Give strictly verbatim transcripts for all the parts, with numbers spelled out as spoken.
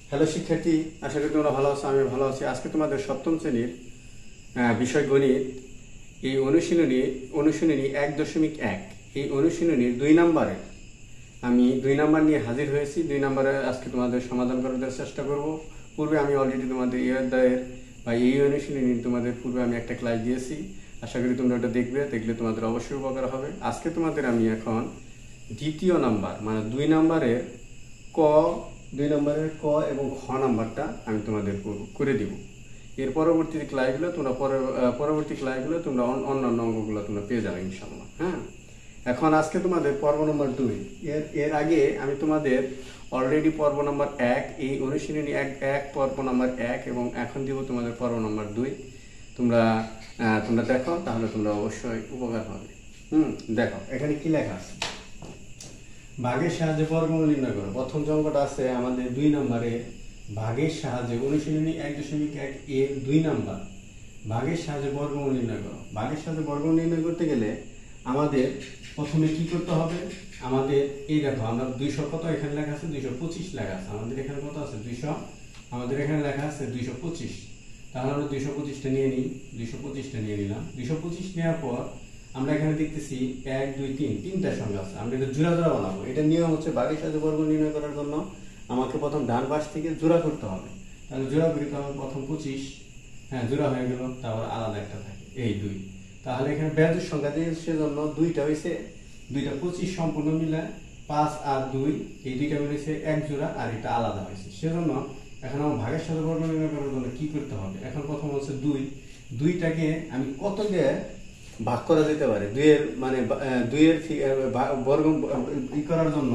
Hello শিক্ষার্থী, আশা করি তোমরা ভালো আছো। আমি ভালো আছি। আজকে তোমাদের সপ্তম শ্রেণীর বিষয় গণিত এই অনুশীলনী অনুশীলনী এক দশমিক এক এই অনুশীলনীর দুই নম্বরে আমি দুই নাম্বার নিয়ে হাজির হয়েছি। দুই নম্বরে আজকে তোমাদের সমাধান করার চেষ্টা করব। পূর্বে আমি অলরেডি তোমাদের এই অধ্যায়ের বা এই অনুশীলনী তোমাদের পূর্বে আমি একটা ক্লাস দিয়েছি। আশা করি তোমরা ওটা দেখবে, দেখলে তোমাদের অবশ্যই উপকার হবে। আজকে তোমাদের আমি এখন দ্বিতীয় নাম্বার মানে দুই নম্বরের ক দুই নম্বরের ক এবং খ নাম্বারটা আমি তোমাদের করে দিব। এর পরবর্তী ক্লাসগুলো তোমরা পরবর্তী ক্লাসগুলো তোমরা অন্যান্য অঙ্কগুলো তোমরা পেয়ে যাবে ইনশাল্লাহ। হ্যাঁ, এখন আজকে তোমাদের পর্ব নম্বর দুই। এর এর আগে আমি তোমাদের অলরেডি পর্ব নম্বর এক এই অনুশীলনী এক এক পর্ব নম্বর এক এবং এখন দিব তোমাদের পর্ব নম্বর দুই। তোমরা তোমরা দেখো, তাহলে তোমরা অবশ্যই উপকার হবে। হুম দেখো এখানে কি লেখা আছে। ভাগের সাহায্যে বর্গমূল নির্ণয় করো। প্রথম যে অঙ্কটা আছে আমাদের দুই নম্বরে ভাগের সাহায্যে অনুশীলনী এক দশমিক এক এর দুই নাম্বার ভাগের সাহায্যে বর্গমূল নির্ণয় করো। ভাগের সাহায্যে বর্গমূল নির্ণয় করতে গেলে আমাদের প্রথমে কি করতে হবে? আমাদের এই দেখো আমরা দুইশো কত এখানে লেখা আছে, দুইশো পঁচিশ লেখা আছে। আমাদের এখানে কত আছে? দুইশো আমাদের এখানে লেখা আছে দুইশো পঁচিশ। তাহলে আমরা দুইশো পঁচিশটা নিয়ে নিই। দুইশো পঁচিশটা নিয়ে নিলাম। দুইশো পঁচিশ নেওয়ার পর আমরা এখানে দেখতেছি এক দুই তিন তিনটা সংখ্যা আছে। আমরা এটা জোড়া জোড়া বানাবো। এটা নিয়ম হচ্ছে ভাগের সাহায্যে বর্গ নির্ণয় করার জন্য আমাকে প্রথম ডান পাশ থেকে জোড়া করতে হবে। তাহলে জোড়া করি, তাহলে প্রথম পঁচিশ, হ্যাঁ জোড়া হয়ে গেল, তারপর আলাদা একটা থাকে এই দুই। তাহলে এখানে ব্যাজের সংখ্যা দিয়ে সেজন্য দুইটা হয়েছে, দুইটা পঁচিশ সম্পূর্ণ মিলে পাঁচ আর দুই এই দুইটা মিলেছে এক জোড়া, আর এটা আলাদা হয়েছে। সেজন্য এখন আমার ভাগের সাথে বর্গ নির্ণয় করার জন্য কি করতে হবে? এখন প্রথম হচ্ছে দুই, দুইটাকে আমি কত দিয়ে ভাগ করা যেতে পারে? দুইয়ের মানে দুইয়ের বর্গ ই করার জন্য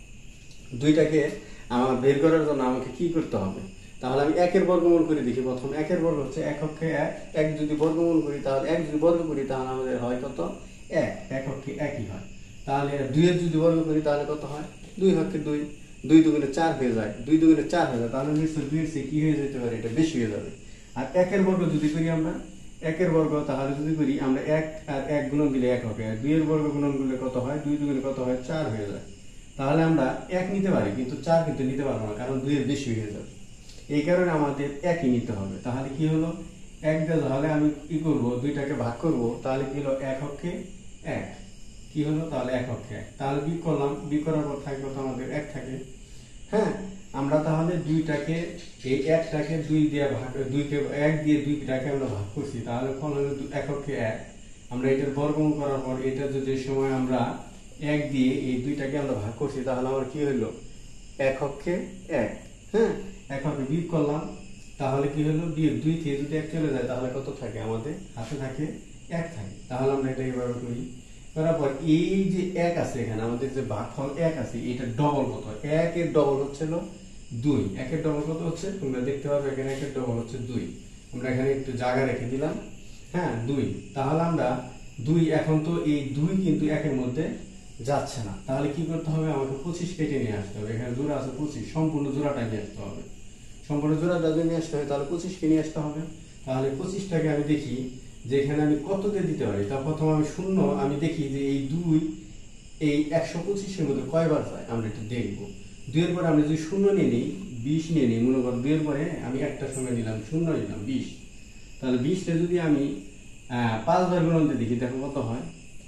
দুইটাকে আমার বের করার জন্য আমাকে কি করতে হবে? তাহলে আমি একের বর্গমূল করে দেখি। প্রথম একের বর্গ হচ্ছে এক অক্ষে এক, এক যদি বর্গমূল করি তাহলে এক যদি বর্গ করি তাহলে আমাদের হয় কত? এক, এক অক্ষে একই হয়। তাহলে দুইয়ের যদি বর্গ করি তাহলে কত হয়? দুই অক্ষে দুই, দুই দুগুণে চার হয়ে যায়, দুই দুগুণে চার হয়ে যায়। তাহলে নিশ্চয়ই দুইয়ের চেয়ে কি হয়ে যেতে পারে? এটা বেশি হয়ে যাবে। আর একের বর্গ যদি করি আমরা একের বর্গ, তাহলে যদি করি আমরা এক আর এক গুণন দিলে এক হবে, আর দুইয়ের বর্গ গুণন করলে কত হয়? দুই দুগুণে কত হয়? চার হয়ে যায়। তাহলে আমরা এক নিতে পারি, কিন্তু চার কিন্তু নিতে পারবো না, কারণ দুইয়ের বেশি হয়ে যাবে। এই কারণে আমাদের একই নিতে হবে। তাহলে কি হলো? এক দিয়ে তাহলে আমি কি করব? দুইটাকে ভাগ করব, তাহলে কি হলো? এক অক্ষে এক কি হলো? তাহলে এক অক্ষে এক। তাহলে বিয়োগ করলাম, বিয়োগ করার পর থাকবে তো আমাদের এক থাকে। হ্যাঁ, আমরা তাহলে দুইটাকে এই একটাকে দুই দিয়ে ভাগ, দুইকে এক দিয়ে দুইটাকে আমরা ভাগ করছি, তাহলে ফল হলো এক অক্ষে এক। আমরা এটার বর্গমূল করার পর এটা যদি সময় আমরা এক দিয়ে এই দুইটাকে আমরা ভাগ করছি, তাহলে আমার কি হইলো? এক অক্ষে এক। হ্যাঁ, এক অক্ষে বিয়োগ করলাম, তাহলে কি হলো? বিয়োগ দুই থেকে যদি এক চলে যায় তাহলে কত থাকে? আমাদের হাতে থাকে এক থাকে। তাহলে আমরা এটা এভাবে করি। করার পর এই যে এক আছে এখানে আমাদের যে ভাগফল এক আছে, এটা ডবল কত? একের ডবল হচ্ছিল দুই। একের ডবল কত হচ্ছে? তোমরা দেখতে পাবে এখানে একের ডবল হচ্ছে দুই। আমরা এখানে একটু জায়গা রেখে দিলাম। হ্যাঁ দুই। তাহলে আমরা দুই, এখন তো এই দুই কিন্তু একের মধ্যে যাচ্ছে না, তাহলে কি করতে হবে? আমাকে পঁচিশ কেটে নিয়ে আসতে হবে। এখানে জোড়া আছে পঁচিশ, সম্পূর্ণ জোড়াটা নিয়ে আসতে হবে। সম্পূর্ণ জোড়াটা যদি নিয়ে আসতে হয় তাহলে পঁচিশকে নিয়ে আসতে হবে। তাহলে পঁচিশটাকে আমি দেখি যে এখানে আমি কততে দিতে পারি। তা প্রথম আমি শূন্য, আমি দেখি যে এই দুই এই একশো পঁচিশের মধ্যে কয়বার যায় আমরা এটা দেখবো। দুইয়ের পরে আমি যদি শূন্য নিয়ে নিই, বিশ নিয়ে নিই, মনে করো দুইয়ের পরে আমি একটা সময় নিলাম শূন্য নিলাম বিশ, তাহলে বিশটা যদি আমি আহ পাঁচবার গুণনতে দেখি, দেখো কত হয়?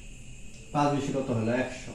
পাঁচ বেশি কত হলো? একশো।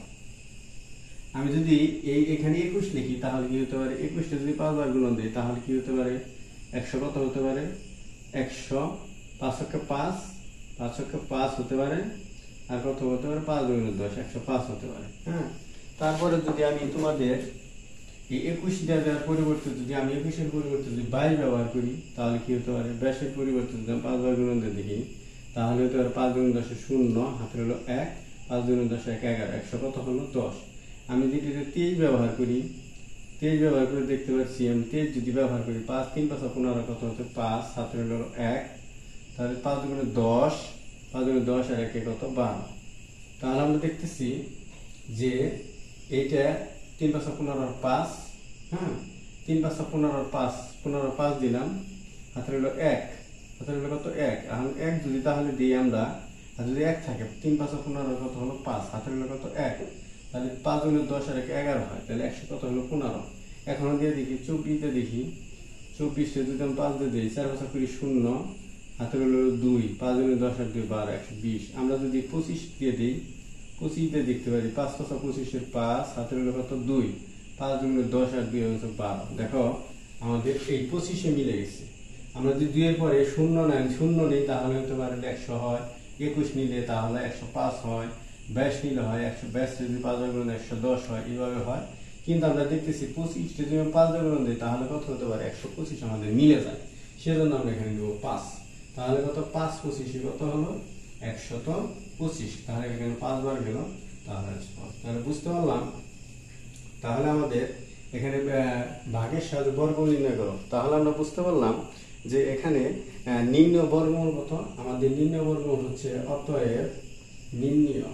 আমি যদি এই এখানে একুশ লিখি তাহলে কি হতে পারে? একুশটা যদি পাঁচবার গুণন দিই তাহলে কি হতে পারে? একশো কত হতে পারে? একশো পাঁচ অক্ষে পাঁচ, পাঁচ অক্ষে পাঁচ হতে পারে, আর কত হতে পারে? পাঁচ দুগুণে দশ, একশো পাঁচ হতে পারে। হ্যাঁ, তারপরে যদি আমি তোমাদের এই একুশ দেওয়ার পরিবর্তে যদি আমি একুশের পরিবর্তে যদি বাইশ ব্যবহার করি তাহলে কি হতে পারে? ব্যাসের পরিবর্তে যদি আমি পাঁচবার গুণন দিয়ে দেখি তাহলে হতে পারে পাঁচ দুগুণ দশে শূন্য, হাতের হলো এক, পাঁচ দুগুণ দশ এক, এগারো, একশো কত হলো? দশ। আমি যদি তেইশ ব্যবহার করি, তেইশ ব্যবহার করে দেখতে পাচ্ছি আমি তেইশ যদি ব্যবহার করি, পাঁচ তিন পাঁচ পনেরো কত হচ্ছে? পাঁচ, হাতের হলো এক, তাহলে পাঁচ দুগুণে দশ, পাঁচ দুগুণে দশ আর একে কত? বারো। তাহলে আমরা দেখতেছি যে এইটা তিন পাঁচ পনেরো পাঁচ, হ্যাঁ তিন পাঁচ পনেরো পাঁচ, পনেরো পাঁচ দিলাম, হাতের হলো এক, হাতের হলো কত? এক। এখন এক যদি তাহলে দিই আমরা, আর যদি এক থাকে তিন পাঁচ পনেরো কত হলো? পাঁচ, হাতের হলো কত? এক, তাহলে পাঁচ গুণে দশ আর এক এগারো হয়, তাহলে একশো কত হলো? পনেরো। এখন দিয়ে দেখি চব্বিশে দেখি চব্বিশে যদি আমি পাঁচ দিয়ে দিই, চার পাঁচা করি শূন্য, হাতের হলো দুই, পাঁচ দুই দশ আর দুই বারো, একশো বিশ। আমরা যদি পঁচিশ দিয়ে দিই, পঁচিশ দিয়ে দেখতে পারি পাঁচ পাঁচা পঁচিশের পাঁচ, হাতের হলো কত দুই, পাঁচ দুই দশ আর দুই হচ্ছে বারো। দেখো আমাদের এই পঁচিশে মিলে গেছে। আমরা যদি দুইয়ের পরে শূন্য নেন, শূন্য নেই তাহলে হতে পারে একশো হয়, একুশ নিলে তাহলে একশো পাঁচ হয়, বাইশ নিলে হয় একশো বাইশ, যদি পাঁচ গুণ একশো দশ হয়, এইভাবে হয়। কিন্তু আমরা দেখতেছি পঁচিশ যদি আমি পাঁচ গুণ দিই তাহলে কত হতে পারে একশো পঁচিশ আমাদের মিলে যায়, সেজন্য আমরা এখানে দেবো পাঁচ। তাহলে কত পাঁচ পঁচিশে কত হলো একশত পঁচিশ। তাহলে এখানে পাঁচ বার গেল, তাহলে তাহলে বুঝতে পারলাম। তাহলে আমাদের এখানে ভাগের সাহায্যে বর্গমূল নির্ণয় করো। তাহলে আমরা বুঝতে পারলাম যে এখানে নির্ণয় বর্গমূল কত, আমাদের নির্ণয় বর্গমূল হচ্ছে অতএব নির্ণয়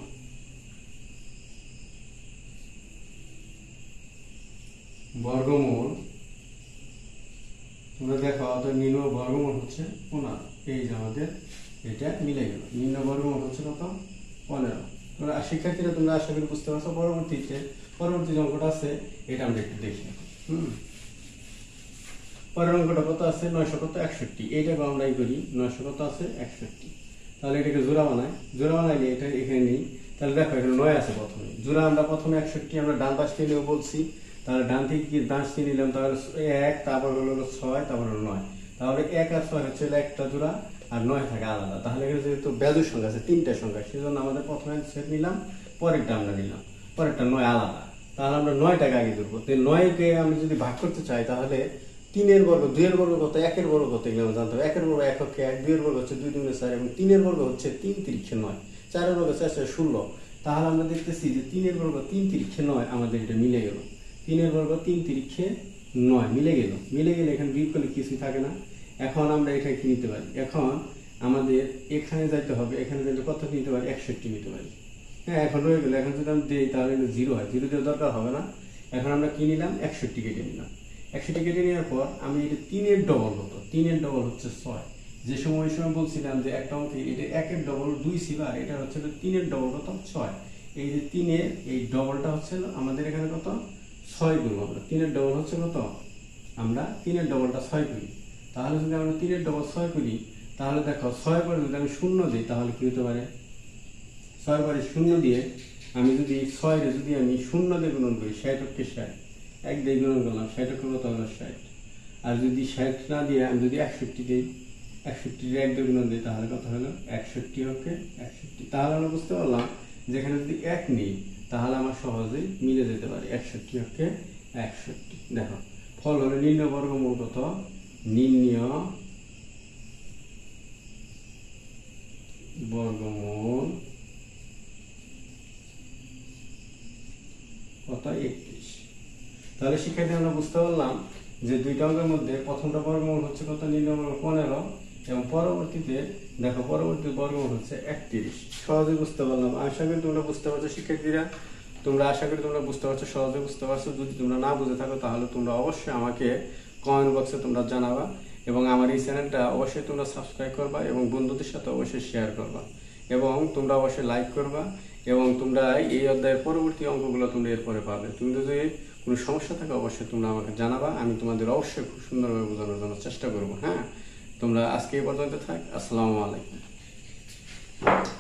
বর্গমূল, তোমরা দেখো অতএব নির্ণয় বর্গমূল হচ্ছে পনেরো। এই যে আমাদের এটা মিলে গেল, নির্ণয় বর্গমূল হচ্ছে কত পনেরো। তোমরা শিক্ষার্থীরা তোমরা আশা করি বুঝতে পারছো। পরবর্তীতে পরবর্তী যে অঙ্কটা আছে এটা আমরা একটু দেখি। হম পরের অঙ্কটা কত আছে নয়শো কত একষট্টি। এইটাকে আমরা এই করি নয়শো কত আছে একষট্টি। তাহলে এটাকে জোড়া বানাই, জোড়া বানাইলে এটা এখানে নেই। তাহলে দেখো এখানে নয় আছে প্রথমে, জোড়া আমরা প্রথমে একষট্টি আমরা ডান পাশ থেকে নিয়েও বলছি। তাহলে ডান থেকে কি ডান থেকে নিলাম, তাহলে এক, তারপর হলো ছয়, তারপর হলো নয়। তাহলে এক আর ছয় হচ্ছে একটা জোড়া, আর নয় থাকে আলাদা। তাহলে এখানে যেহেতু বেজোর সংখ্যা আছে তিনটা সংখ্যা, সেজন্য আমাদের প্রথমে সেট নিলাম, পরেরটা আমরা নিলাম, পরেরটা নয় আলাদা। তাহলে আমরা নয়টাকে আগে ধরবো। নয়কে আমি যদি ভাগ করতে চাই তাহলে তিনের বর্গ, দুইয়ের বর্গ কত, একের বর্গ কত এগুলো আমরা জানতে হবে। একের বর্গ এককে এক, দুইয়ের বর্গ হচ্ছে দুই দুগুণে চার, এবং তিনের বর্গ হচ্ছে তিন তিরিক্ষে নয়, চারের বর্গ চার চার ষোলো। তাহলে আমরা দেখতেছি যে তিনের বর্গ তিন তিরিক্ষে নয়, আমাদের এটা মিলে গেল। তিনের বর্গ তিন তিরিক্ষে নয় মিলে গেল। মিলে গেলে এখানে বিয়োগ করলে কিছুই থাকে না। এখন আমরা এখানে কি নিতে পারি, এখন আমাদের এখানে যাইতে হবে, এখানে যাইতে কত নিতে পারি একষট্টি নিতে পারি। হ্যাঁ এখন রয়ে গেল, এখন যদি আমি দিই তাহলে জিরো হয়, জিরো দেওয়ার দরকার হবে না। এখন আমরা কি নিলাম একষট্টি কেটে নিলাম। একষট্টি কেটে নেওয়ার পর আমি এটা তিনের ডবল হতো, তিনের ডবল হচ্ছে ছয়। যে সময় ওই সময় বলছিলাম যে একটা অঙ্কে এটা একের ডবল দুই ছিল, আর এটা হচ্ছে তিনের ডবল কত ছয়। এই যে তিনের এই ডবলটা হচ্ছে আমাদের এখানে কত ছয় গুণ, আমরা তিনের ডবল হচ্ছে কত, আমরা তিনের ডবলটা ছয় করি। তাহলে যদি আমরা তিনের ডবল ছয় করি তাহলে দেখো ছয় পরে যদি আমি শূন্য দিই তাহলে কি হতে পারে, ছয় পরে শূন্য দিয়ে আমি যদি ছয় যদি আমি শূন্য দিয়ে গুণন করি, ষাটকে ষাট, এক দিয়ে গুণন করলাম, ষাটকে কত হলো ষাট। আর যদি ষাট না দিয়ে আমি যদি একষট্টি দিই, একষট্টি এক দিয়ে গুণন দিই তাহলে কত হলো একষট্টি হকে একষট্টি। তাহলে আমরা বুঝতে পারলাম যেখানে যদি এক নিই তাহলে আমার সহজেই মিলে যেতে পারে, একষট্টি হকে একষট্টি। দেখো ফল হলো নির্ণয় বর্গমূল কত, নির্ণয় বর্গমূল কত একত্রিশ। তাহলে শিক্ষার্থী আমরা বুঝতে পারলাম যে দুইটা অঙ্কের মধ্যে প্রথমটা বর্গমূল হচ্ছে কত নির্ণয় বর্গমূল পনেরো, এবং পরবর্তীতে দেখো পরবর্তী বর্গমূল হচ্ছে একত্রিশ। সহজে বুঝতে পারলাম, আশা করি তোমরা বুঝতে পারছো শিক্ষার্থীরা। তোমরা আশা করি তোমরা বুঝতে পারছো, সহজে বুঝতে পারছো। যদি তোমরা না বুঝে থাকো তাহলে তোমরা অবশ্যই আমাকে কমেন্ট বক্সে তোমরা জানাবা, এবং আমার এই চ্যানেলটা অবশ্যই তোমরা সাবস্ক্রাইব করবা, এবং বন্ধুদের সাথে অবশ্যই শেয়ার করবা, এবং তোমরা অবশ্যই লাইক করবা, এবং তোমরা এই অধ্যায়ের পরবর্তী অঙ্কগুলো তোমরা এরপরে পাবে। তুমি যদি কোনো সমস্যা থাকে অবশ্যই তোমরা আমাকে জানাবা, আমি তোমাদের অবশ্যই খুব সুন্দরভাবে বোঝানোর জন্য চেষ্টা করবো। হ্যাঁ, তোমরা আজকে এই পর্যন্ত থাক। আসসালামু আলাইকুম।